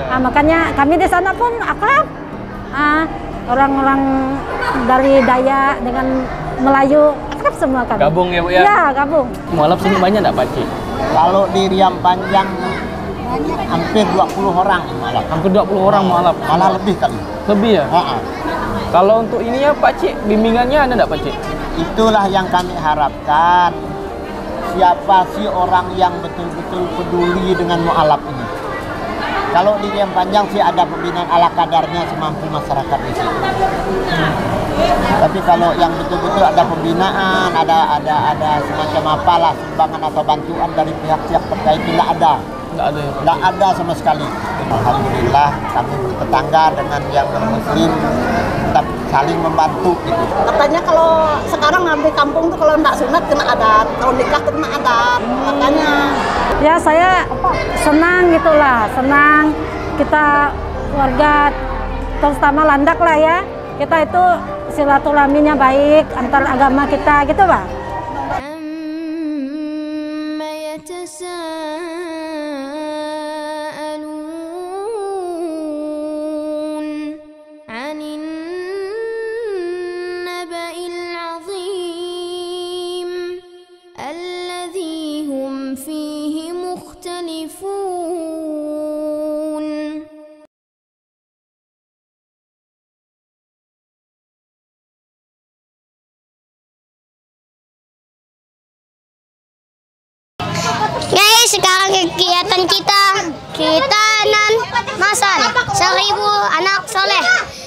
Makanya kami di sana pun akrab. Orang-orang dari Dayak dengan Melayu akrab semua kami. Gabung ya Bu ya? Iya, gabung. Mualaf sini banyak nggak Pak Cik? Kalau di Riam Panjang hampir 20 orang mualaf. Hampir 20 orang mualaf. Malah lebih kali. Lebih ya? Kalau untuk ini ya Pak Cik, bimbingannya ada nggak Pak Cik? Itulah yang kami harapkan. Siapa sih orang yang betul-betul peduli dengan mualaf ini? Kalau di Riam Panjang sih ada pembinaan ala kadarnya semampu masyarakat di situ. Tapi kalau yang betul-betul ada pembinaan, ada semacam apalah sumbangan atau bantuan dari pihak-pihak terkait tidak ada. Tidak ada sama sekali. Alhamdulillah kami bertetangga dengan yang non-muslim tetap saling membantu gitu. Katanya kalau sekarang ngambil kampung tuh kalau enggak sunat kena adat, kalau nikah tuh kena adat. Makanya ya saya senang gitulah, senang kita keluarga terutama Landak lah ya. Kita itu silaturahminya baik antar agama kita gitu, Pak. Guys, sekarang kegiatan kita nan masan 1000 anak soleh.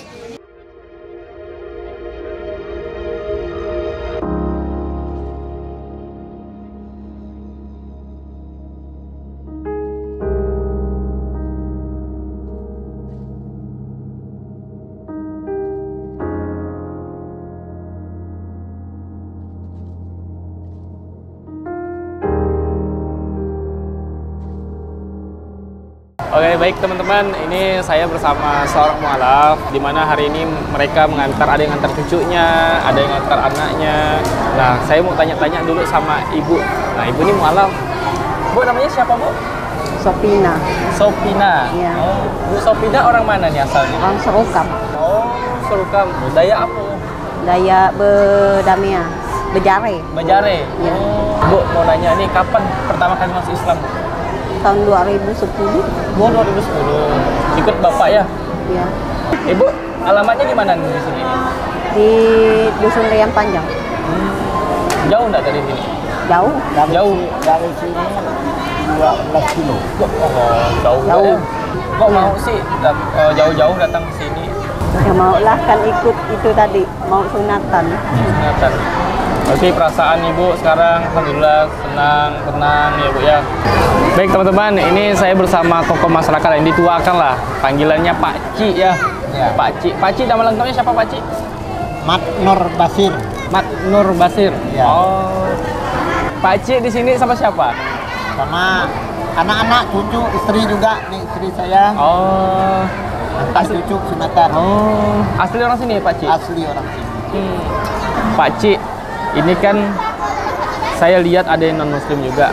Oke, baik teman-teman, ini saya bersama seorang mualaf di mana hari ini mereka mengantar, ada yang ngantar cucunya, ada yang ngantar anaknya. Nah, saya mau tanya-tanya dulu sama ibu. Nah, ibu ini mualaf. Bu, namanya siapa, Bu? Sopina. Sopina. Iya. Oh, Bu Sopina orang mana nih asalnya? Orang Serukam. Oh, Serukam. Daya apa? Daya Bedamia. Bejare. Bejare. Iya. Oh. Bu, mau nanya nih, kapan pertama kali masuk Islam? Tahun 2010. Oh, 2010. Ikut Bapak ya? Iya. Ibu, alamatnya di mana nih di sini? Di Dusun Riam Panjang. Jauh nggak dari sini? Jauh. Jauh. Dari sini 12 kilo. Oh, jauh. Jauh. Kok mau sih jauh-jauh datang ke sini? Ya maulah kan ikut itu tadi, mau sunatan. Sunatan. Oke, perasaan Ibu sekarang alhamdulillah tenang ya Bu ya. Baik teman-teman, ini saya bersama tokoh masyarakat yang dituakan lah. Panggilannya Pak Cik ya. Ya. Pak Cik. Pak Cik, nama lengkapnya siapa Pak Cik? Mat Nur Basir. Mat Nur Basir. Ya. Oh. Pak Cik di sini sama siapa? Sama anak-anak, cucu, istri juga. Nih istri saya. Oh. Asli cucu sunatan. Oh. Asli orang sini Pak Cik? Asli orang sini. Pak Cik, ini kan saya lihat ada yang non-muslim juga.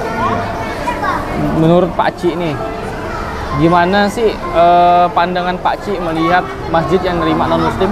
Menurut Pak Cik nih, gimana sih pandangan Pak Cik melihat masjid yang nerima non-muslim?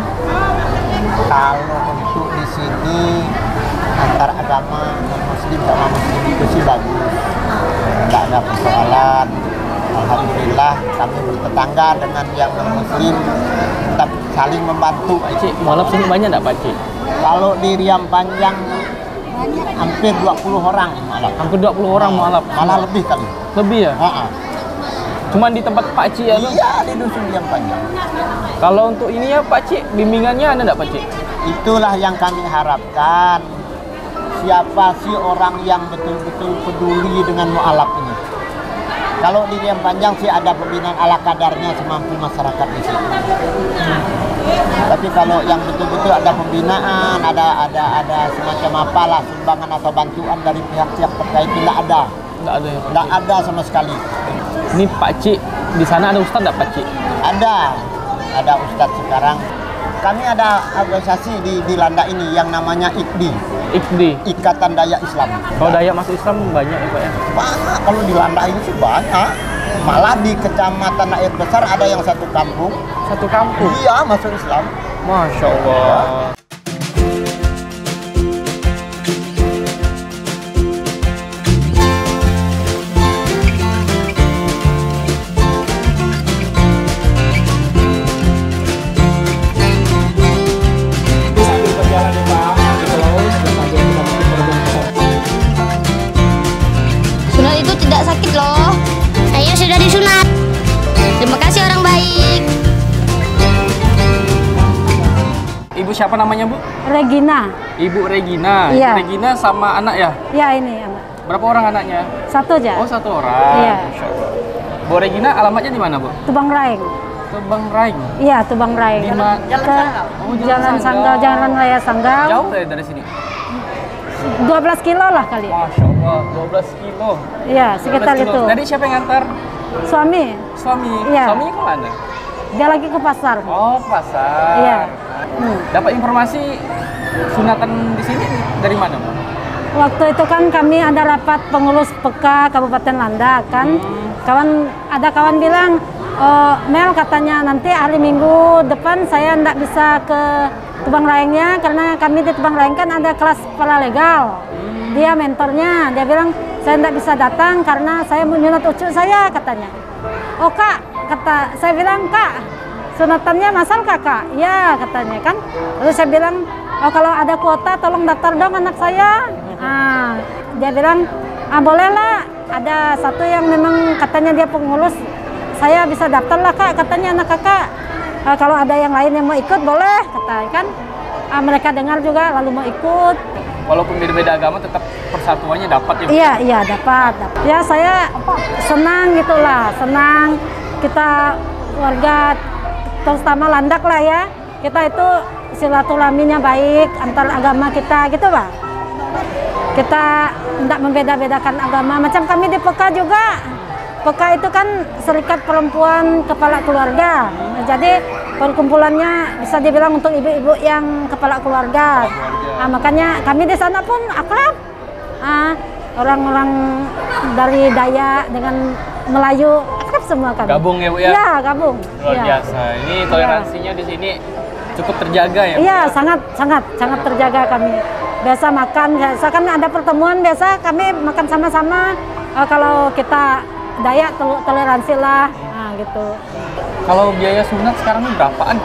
Kalau untuk di sini antar agama non-muslim sama muslim itu sih bagus, nggak ada persoalan. Alhamdulillah kami bertetangga dengan yang non-muslim tetap saling membantu. Pak Cik, mualaf sini banyak nggak Pak Cik? Kalau di Riam Panjang hampir 20 orang mualaf. Hampir 20 orang mualaf. Malah lebih kali. Lebih ya? Cuman di tempat Pak Cik ya? Iya, di Dusun Riam Panjang. Kalau untuk ini ya Pak Cik, bimbingannya ada nggak Pak Cik? Itulah yang kami harapkan. Siapa sih orang yang betul-betul peduli dengan mualaf ini? Kalau di Riam Panjang sih ada pembinaan ala kadarnya semampu masyarakat di situ. Tapi kalau yang betul-betul ada pembinaan, ada semacam apalah sumbangan atau bantuan dari pihak-pihak terkait tidak ada. Nggak ada ya Pak Tidak Cik? ada sama sekali. Ini Pak Cik, di sana ada Ustadz nggak Pak Cik? Ada Ustadz sekarang. Kami ada organisasi di Landak ini yang namanya IKDI. IKDI? Ikatan Dayak Islam. Kalau Dayak masuk Islam banyak ya Pak ya? Banyak, kalau di Landak ini sih banyak. Malah di kecamatan Air Besar ada yang satu kampung. Satu kampung. Iya, masuk Islam. Masya Allah. Sunat itu tidak sakit loh. Saya sudah disunat. Terima kasih orang baik. Ibu siapa namanya, Bu? Regina. Ibu Regina. Iya. Ibu Regina sama anak ya? Ya ini anak. Berapa orang anaknya? Satu aja. Oh, satu orang. Iya. Masya Allah. Bu Regina alamatnya di mana, Bu? Tubang Raeng. Tubang Raeng. Iya, Tubang Raeng. Di mana? Ke Oh, Jalan Sanggau, Jalan Raya Sanggau. Jauh ya dari sini? 12 kilo lah kali. Masya Allah, 12 kilo. Iya, sekitar 12 kilo. itu. Tadi siapa yang ngantar? Suami, Suami. Iya. Suaminya kemana? dia lagi ke pasar. Oh, ke pasar. Iya. Dapat informasi sunatan di sini dari mana, Bu? Waktu itu kan kami ada rapat pengurus PK Kabupaten Landak kan. Ada kawan bilang, Mel katanya nanti hari Minggu depan saya nggak bisa ke Tubang Raengnya karena kami di Tubang Raeng kan ada kelas paralegal. Dia mentornya, dia bilang saya nggak bisa datang karena saya mau nyunat cucu saya katanya. Oh kak, saya bilang kak, sunatannya masal kakak? Ya katanya kan. Lalu saya bilang, oh kalau ada kuota tolong daftar dong anak saya. Dia bilang, boleh lah. Ada satu yang memang katanya dia pengurus, saya bisa daftar lah kak, katanya anak kakak. Kalau ada yang lain yang mau ikut boleh, katanya kan. Mereka dengar juga lalu mau ikut. Walaupun beda-beda agama tetap persatuannya dapat ya? Iya dapat. Ya saya senang gitulah, senang kita warga terutama Landak lah ya. Kita itu silaturahminya baik antar agama kita gitu Pak. Kita tidak membeda-bedakan agama. Macam kami di PK juga. PK itu kan Serikat Perempuan Kepala Keluarga. Jadi perkumpulannya bisa dibilang untuk ibu-ibu yang kepala keluarga. Makanya kami di sana pun akrab. Orang-orang dari Dayak dengan Melayu akrab semua kami. Gabung ya Bu ya? Iya gabung. Luar biasa. Ini toleransinya di sini cukup terjaga ya? Iya sangat terjaga kami. Biasa makan, biasa kan ada pertemuan biasa kami makan sama-sama. Kalau kita Dayak toleransi lah, gitu. Kalau biaya sunat sekarang ini berapaan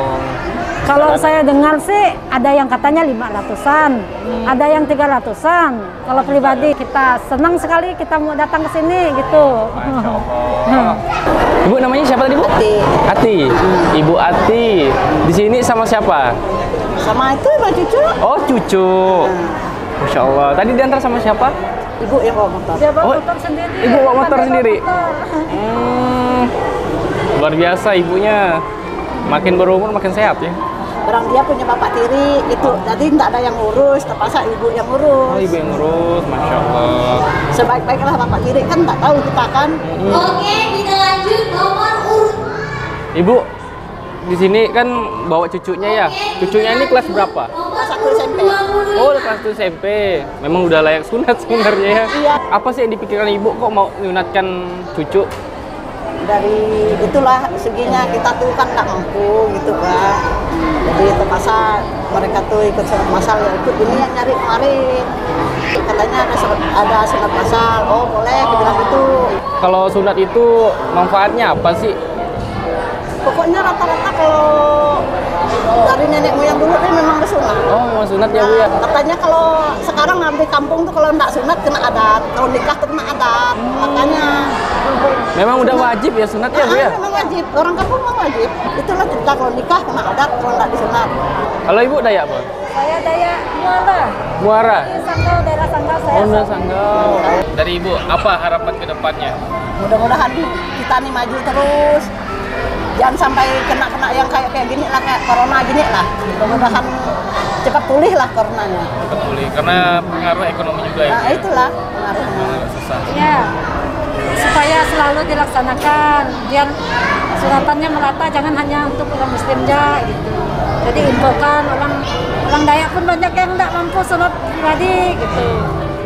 Kalau saya dengar sih ada yang katanya 500-an, ada yang 300-an. Kalau pribadi kita senang sekali kita mau datang ke sini gitu. Masya Allah. Ibu namanya siapa tadi Bu? Ati. Ibu Ati. Di sini sama siapa? Sama itu Ibu cucu. Oh cucu. Masya Allah. Tadi diantar sama siapa? Ibu yang bawa motor. Dia bawa Oh, motor sendiri. Ibu bawa motor sendiri? Motor. Luar biasa ibunya. Makin berumur makin sehat ya? Orang dia punya bapak tiri itu, jadi tidak ada yang ngurus, terpaksa ibu yang ngurus. Oh ibu yang ngurus, Masya Allah. Sebaik-baiklah bapak tiri kan tak tahu kita kan. Oke, kita lanjut nomor urut. Ibu, di sini kan bawa cucunya ya? Cucunya ini kelas berapa? Kelas 1 SMP. Oh, udah kelas 1 SMP. Memang udah layak sunat sebenarnya ya? Iya. Apa sih yang dipikirkan ibu kok mau nyunatkan cucu? Dari itulah seginya kita tuh kan nggak mampu gitu kan. Jadi terpaksa mereka tuh ikut sunat masal ya ikut ini yang nyari kemarin. Katanya ada sunat masal, oh boleh dibilang gitu. Kalau sunat itu manfaatnya apa sih? Pokoknya rata-rata kalau dari nenek moyang dulu ini memang bersunat. Oh, memang sunat ya Bu ya? Katanya kalau sekarang di kampung tuh kalau nggak sunat kena adat, kalau nikah tuh kena adat. Makanya Memang udah wajib ya sunat ya Bu ya? memang wajib, orang kampung memang wajib. Itulah cerita kalau nikah kena adat, kalau nggak disunat. Kalau Ibu Dayak apa? Saya Dayak Muara. Muara? Di Sanggau, daerah Sanggau saya. Oh, udah Sanggau. Dari Ibu, apa harapan ke depannya? Mudah-mudahan kita nih maju terus. Jangan sampai kena yang kayak gini lah, kayak corona gini lah. Mudah-mudahan cepat pulih lah coronanya. Cepat pulih, karena pengaruh ekonomi juga ya? Nah itulah pengaruhnya. Susah. Ya, supaya selalu dilaksanakan biar sunatannya merata, jangan hanya untuk orang Muslim aja gitu. Jadi infokan orang Dayak pun banyak yang tidak mampu sunat pribadi gitu.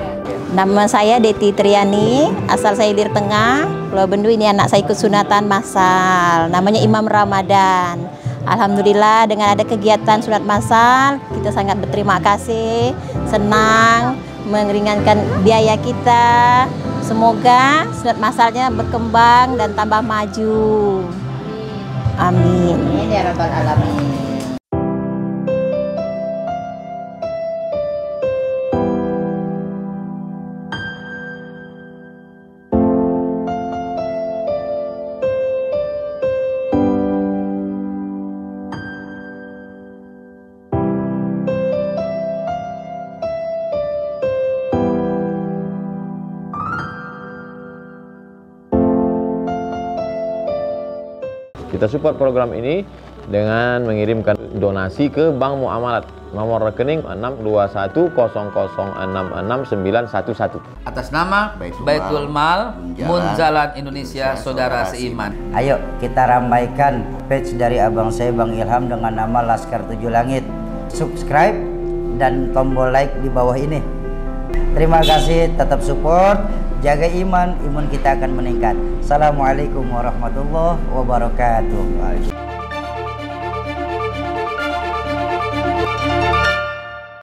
Nama saya Deti Triani, asal saya Ilir Tengah, Pulau Bendu. Ini anak saya ikut sunatan massal, namanya Imam Ramadan. Alhamdulillah dengan ada kegiatan sunat massal, kita sangat berterima kasih, senang, meringankan biaya kita. Semoga sunat massalnya berkembang dan tambah maju. Amin. Amin ya rabbal alamin. Kita support program ini dengan mengirimkan donasi ke Bank Muamalat. Nomor rekening 62100666911. Atas nama Baitul Mal Munzalan Indonesia Saudara Seiman. Ayo kita ramaikan page dari abang saya Bang Ilham dengan nama Laskar Tujuh Langit. Subscribe dan tombol like di bawah ini. Terima kasih, tetap support, jaga iman, imun kita akan meningkat. Assalamualaikum warahmatullahi wabarakatuh.